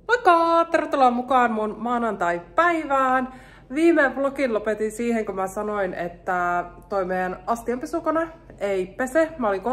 Moikka! Tervetuloa mukaan mun maanantai-päivään. Viime vlogin lopetin siihen, kun mä sanoin, että toi meidän astianpesukone ei pese. Mä olin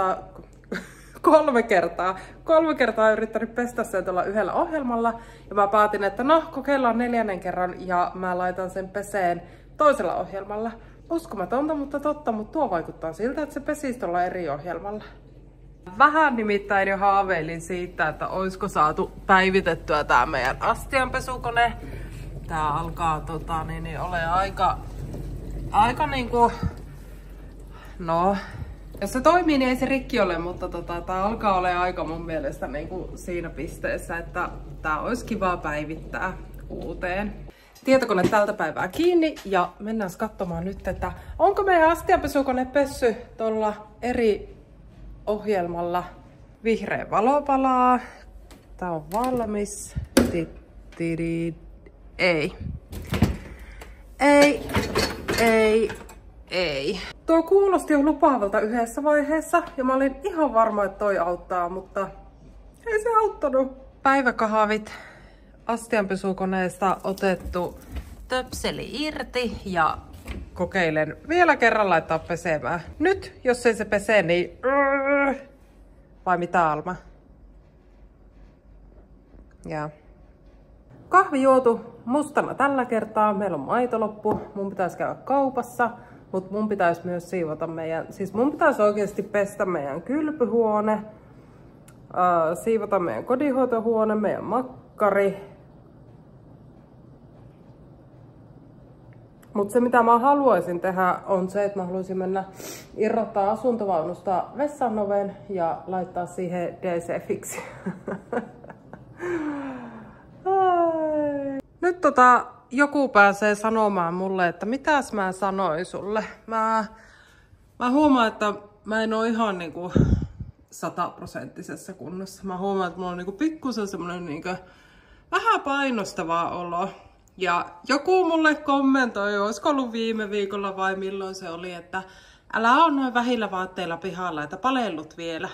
kolme kertaa yrittänyt pestä sen tuolla yhdellä ohjelmalla. Ja mä päätin, että no, kokeillaan 4. kerran ja mä laitan sen peseen toisella ohjelmalla. Uskomatonta, mutta totta, mutta tuo vaikuttaa siltä, että se pesisi tuolla eri ohjelmalla. Vähän nimittäin jo haaveilin siitä, että olisiko saatu päivitettyä tää meidän astianpesukone. Tää alkaa ole aika niinku, no, jos se toimii, niin ei se rikki ole, mutta tää alkaa olla aika mun mielestä niinku siinä pisteessä, että tää olisi kiva päivittää uuteen. Tietokone tältä päivää kiinni ja mennään katsomaan nyt, että onko meidän astianpesukone pessy tuolla eri ohjelmalla. Vihreä valo palaa. Tää on valmis. Ei. Tuo kuulosti jo lupaavalta yhdessä vaiheessa ja mä olin ihan varma, että toi auttaa, mutta ei se auttanut. Päiväkahvit astianpesukoneesta otettu töpseli irti ja kokeilen vielä kerran laittaa pesemään. Nyt, jos ei se pese, niin vai mitä, Alma? Ja kahvi juotu mustana tällä kertaa. Meillä on maito loppu. Mun pitäisi käydä kaupassa, mutta mun pitäisi myös siivota mun pitäisi oikeasti pestä meidän kylpyhuone, siivota meidän kodinhoitohuone, meidän makkari. Mutta se mitä mä haluaisin tehdä on se, että mä haluaisin mennä irrottaa asuntovaunusta vessan oven ja laittaa siihen DC-fiksi. Nyt joku pääsee sanomaan mulle, että mitäs mä sanoin sulle. Mä huomaan, että mä en oo ihan niinku 100% kunnossa. Mä huomaan, että mulla on niinku pikkusen semmonen niinku vähän painostava olo. Ja joku mulle kommentoi, olisiko ollut viime viikolla vai milloin se oli, että älä oo noin vähillä vaatteilla pihalla, että palellut vielä.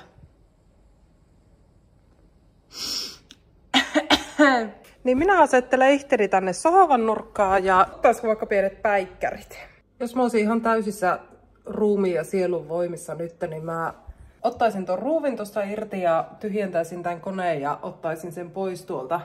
Niin minä asettelen ihteni tänne sohvan nurkkaan ja ottaisiko vaikka pienet päikkärit. Jos mä olisin ihan täysissä ruumiin ja sielun voimissa nyt, niin mä ottaisin ton ruuvin tosta irti ja tyhjentäisin tän koneen ja ottaisin sen pois tuolta.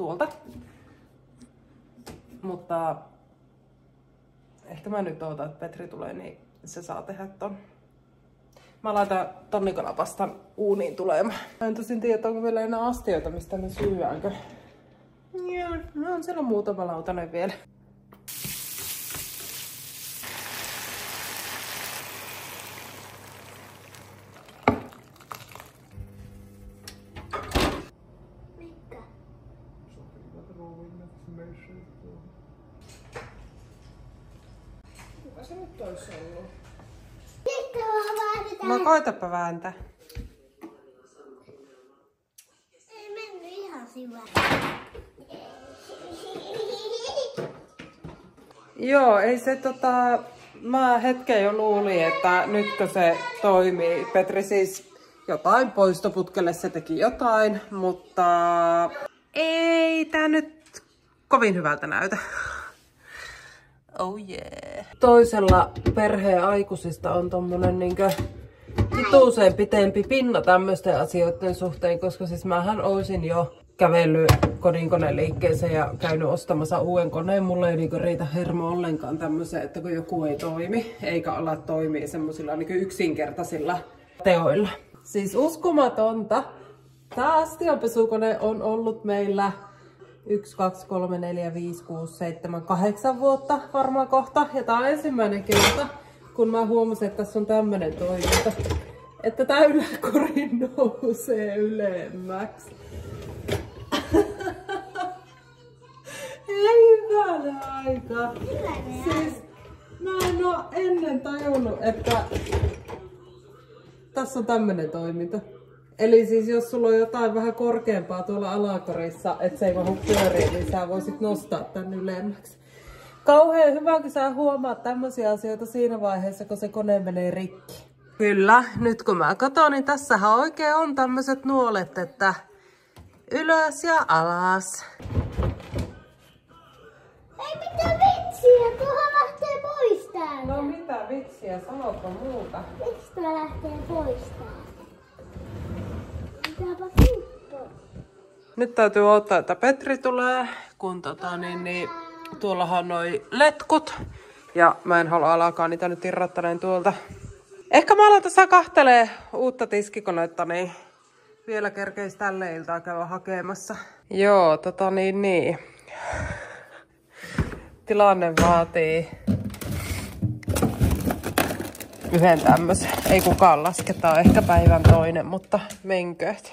Mutta ehkä mä nyt ootan, että Petri tulee, niin se saa tehdä ton. Mä laitan tonnikanapastan uuniin tulemaan. Mä en tosin tiedä, onko vielä enää astioita, mistä me syödäänkö. Ja, no siellä on muutama lautanen vielä. Kuka se nyt ois ollut? No koitapa vääntää. Ei mennyt ihan syvään. Joo, ei se mä hetken jo luulin, että nytkö se toimii. Petri siis jotain poistoputkelle se teki jotain, mutta ei tää nyt kovin hyvältä näytä. Oh yeah. Toisella perheen aikuisista on tommonen niinkö hituuseen pitempi pinna tämmöisten asioiden suhteen, koska siis mähän oisin jo kävellyt kodinkoneliikkeeseen ja käynyt ostamassa uuden koneen. Mulla ei niinku riitä hermo ollenkaan tämmöiseen, että kun joku ei toimi, eikä ala toimii semmosilla niinku yksinkertaisilla teoilla. Siis uskomatonta. Tää astianpesukone on ollut meillä 1, 2, 3, 4, 5, 6, 7, 8 vuotta varmaan kohta. Ja tää on ensimmäinen kerta, kun mä huomasin, että tässä on tämmönen toiminta. Että tää yläkori nousee ylemmäksi. Ei hyvänä aika. Siis mä en oo ennen tajunnut, että tässä on tämmönen toiminta. Eli siis jos sulla on jotain vähän korkeampaa tuolla alakorissa, että se ei mahdu pyöriin, niin sä voisit nostaa tän ylemmäksi. Kauhean hyvä, kun sä huomaat tämmöisiä asioita siinä vaiheessa, kun se kone menee rikki. Kyllä, nyt kun mä katson, niin tässähän oikein on tämmöiset nuolet, että ylös ja alas. Ei mitään vitsiä, tuohan lähtee pois täältä. No mitä vitsiä, sanotko muuta? Miksi tää lähtee pois täältä? Pitääpä puuttua. Nyt täytyy odottaa, että Petri tulee, kun tuollahan on noi letkut. Ja mä en halua alkaa niitä nyt irrottaneen tuolta. Ehkä mä aloitan tässä kahtelee uutta tiskikonetta, niin vielä kerkeis tälle iltaa käydä hakemassa. Joo, tilanne vaatii yhden tämmösen. Ei kukaan lasketa, ehkä päivän toinen, mutta menkööt.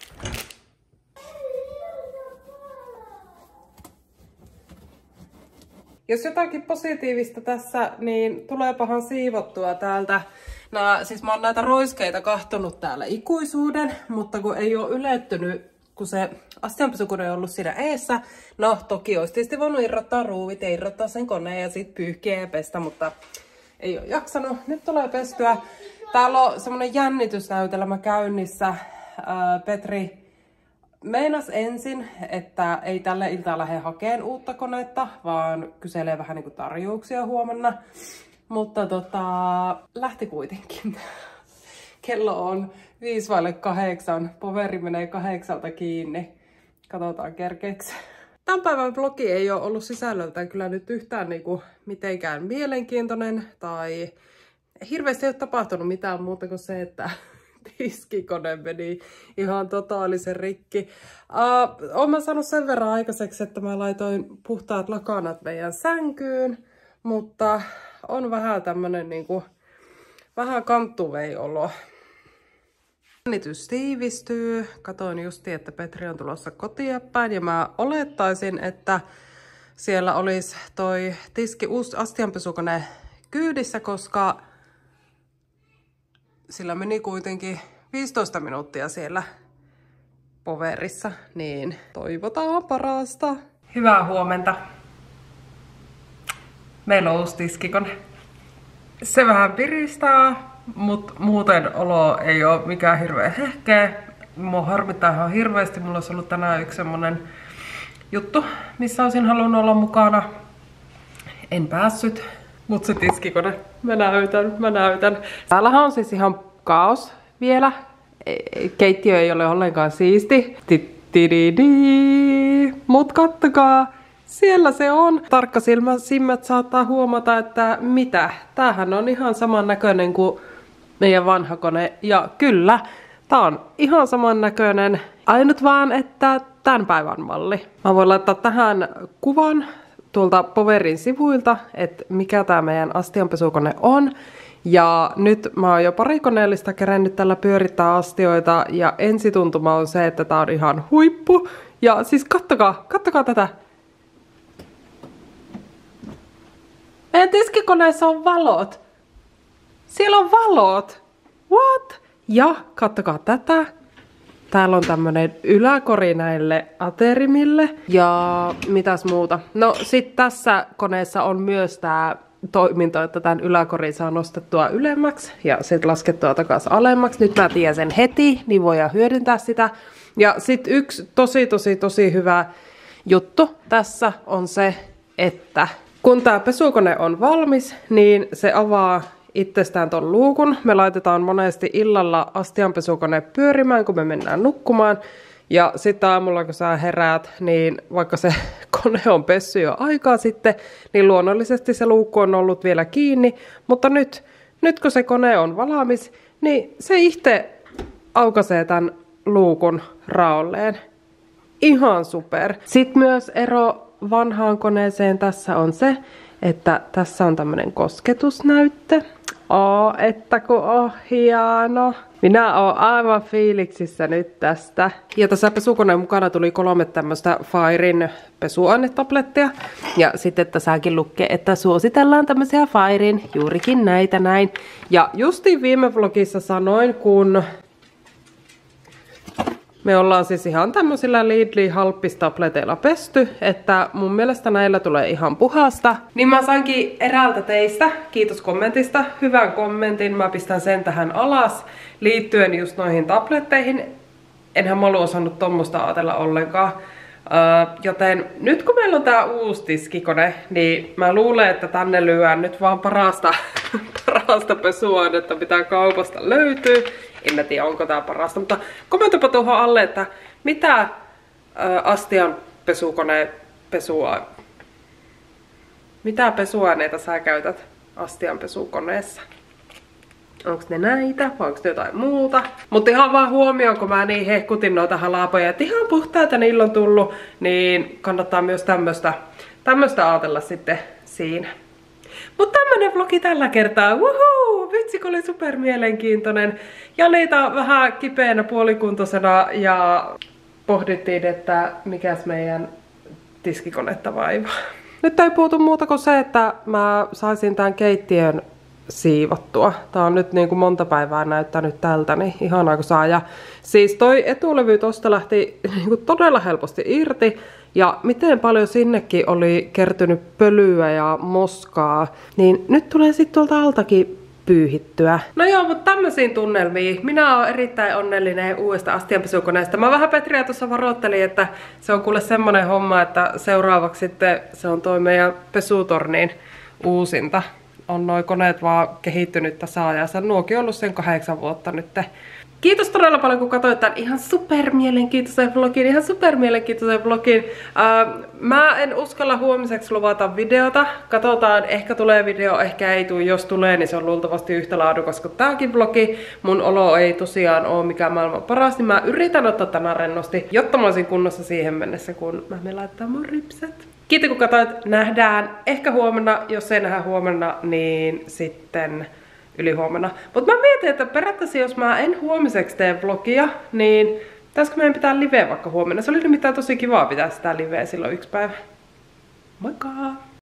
Jos jotakin positiivista tässä, niin tuleepahan siivottua täältä. Siis mä oon näitä roiskeita kahtonut täällä ikuisuuden, mutta kun ei oo ylettynyt, kun se astianpesukone on ollut siinä eessä. No toki olisi tietysti voinut irrottaa ruuvit ja irrottaa sen koneen ja sit pyyhkiä ja pestä, mutta ei oo jaksanut. Nyt tulee pestyä. Täällä on semmonen jännitysnäytelmä käynnissä. Petri meinas ensin, että ei tälle iltaan lähde hakeen uutta konetta, vaan kyselee vähän niinku tarjouksia huomenna. Mutta lähti kuitenkin. Kello on 7:55. Poveri menee 8 kiinni. Katsotaan kerkeeksi. Tämän päivän vlogi ei ole ollut sisällöltään kyllä nyt yhtään niinku mitenkään mielenkiintoinen. Tai hirveästi ei ole tapahtunut mitään muuta kuin se, että tiskikone meni ihan totaalisen rikki. Olen mä saanut sen verran aikaiseksi, että mä laitoin puhtaat lakanat meidän sänkyyn. Mutta on vähän tämmönen niinku, vähän kanttuvei-olo. Jännitys tiivistyy. Katoin justi, että Petri on tulossa kotia päin ja mä olettaisin, että siellä olisi toi uusi astianpesukone kyydissä, koska sillä meni kuitenkin 15 minuuttia siellä poverissa, niin toivotaan parasta. Hyvää huomenta. Meillä on uusi tiskikone. Se vähän piristää, mutta muuten olo ei ole mikään hirveä hehkeä. Mua harmittaa ihan hirveästi. Mulla olisi ollut tänään yksi semmonen juttu, missä olisin halunnut olla mukana. En päässyt, mutta se tiskikone. Mä näytän. Täällähän on siis ihan kaos vielä. Keittiö ei ole ollenkaan siisti. Mut kattokaa. Siellä se on. Tarkkasilmäisimmät saattaa huomata, että mitä? Tämähän on ihan saman näköinen kuin meidän vanha kone. Ja kyllä, tää on ihan saman näköinen. Ainut vaan, että tämän päivän malli. Mä voin laittaa tähän kuvan tuolta Poverin sivuilta, että mikä tää meidän astianpesukone on. Ja nyt mä oon jo pari koneellista kerennyt tällä pyörittää astioita. Ja ensituntuma on se, että tää on ihan huippu. Ja siis kattokaa tätä. Meidän tiskikoneessa on valot. Siellä on valot. What? Ja kattokaa tätä. Täällä on tämmönen yläkori näille aterimille. Ja mitäs muuta? No sit tässä koneessa on myös tää toiminto, että tämän yläkorin saa nostettua ylemmäksi ja sit laskettua takaisin alemmaksi. Nyt mä tiedän sen heti, niin voidaan hyödyntää sitä. Ja sit yksi tosi hyvä juttu tässä on se, että kun tää pesukone on valmis, niin se avaa itsestään ton luukun. Me laitetaan monesti illalla astianpesukone pyörimään, kun me mennään nukkumaan. Ja sitten aamulla, kun sä heräät, niin vaikka se kone on pessy jo aikaa sitten, niin luonnollisesti se luukku on ollut vielä kiinni. Mutta nyt kun se kone on valmis, niin se itse aukaisee tämän luukun raolleen. Ihan super. Sitten myös ero vanhaan koneeseen tässä on se, että tässä on tämmönen kosketusnäyttö. Että kun on hieno. Minä oon aivan fiiliksissä nyt tästä. Ja tässä pesukoneen mukana tuli 3 tämmöistä Firen pesuainetablettia. Ja sitten tässäkin lukee, että suositellaan tämmöisiä Firen, juurikin näitä näin. Ja justiin viime vlogissa sanoin, kun me ollaan siis ihan tämmöisillä Lidlin halppistableteilla pesty, että mun mielestä näillä tulee ihan puhasta. Niin mä sainkin eräältä teistä, kiitos kommentista, hyvän kommentin, mä pistän sen tähän alas, liittyen just noihin tabletteihin. enhän mä ollut osannut tommosta ajatella ollenkaan. Joten nyt kun meillä on tää uusi tiskikone, niin mä luulen, että tänne lyön nyt vaan parasta pesuainetta, mitä kaupasta löytyy. En mä tiedä, onko tää parasta, mutta kommentoipa tuohon alle, että mitä astian pesukone mitä pesuaineita sä käytät astian pesukoneessa? Onko ne näitä vai onko ne jotain muuta? Mutta ihan vaan huomioon, kun mä niin hehkutin noita halapoja, että ihan puhtaita niillä on tullut, niin kannattaa myös tämmöstä ajatella sitten siinä. Mutta tämmönen vlogi tällä kertaa. Wuhuu! Vitsi, kun oli super mielenkiintoinen. Ja niitä vähän kipeänä puolikuntoisena ja pohdittiin, että mikäs meidän tiskikonetta vaivaa. Nyt ei puutu muuta kuin se, että mä saisin tämän keittiön siivottua. Tää on nyt niin kuin monta päivää näyttänyt tältä, niin ihanaa kun saa. Ja siis toi etulevy tosta lähti niin kuin todella helposti irti. Ja miten paljon sinnekin oli kertynyt pölyä ja moskaa, niin nyt tulee sitten tuolta altakin pyyhittyä. No joo, mutta tämmöisiin tunnelmiin. Minä olen erittäin onnellinen uudesta astianpesukoneesta. Mä vähän Petriä tuossa varoittelin, että se on kuule semmonen homma, että seuraavaksi sitten se on toi meidän pesutornin uusinta. On noi koneet vaan kehittynyt tässä ajassa. Nuokin on ollut sen 8 vuotta nyt. Kiitos todella paljon, kun katsoit tämän ihan super mielenkiintoisen vlogin. Mä en uskalla huomiseksi luvata videota. Katsotaan, ehkä tulee video, ehkä ei tule. Jos tulee, niin se on luultavasti yhtä laadukas kuin tääkin vlogi. Mun olo ei tosiaan ole mikään maailman paras, niin mä yritän ottaa tämän rennosti, jotta mä olisin kunnossa siihen mennessä, kun mä menen laittaa mun ripset. Kiitos kun katsoit. Nähdään ehkä huomenna. Jos ei nähdä huomenna, niin sitten ylihuomenna. Mutta mä mietin, että periaatteessa jos mä en huomiseksi tee vlogia, niin pitäisikö meidän pitää liveä vaikka huomenna? Se oli nimittäin tosi kivaa pitää sitä liveä silloin yksi päivä. Moikka!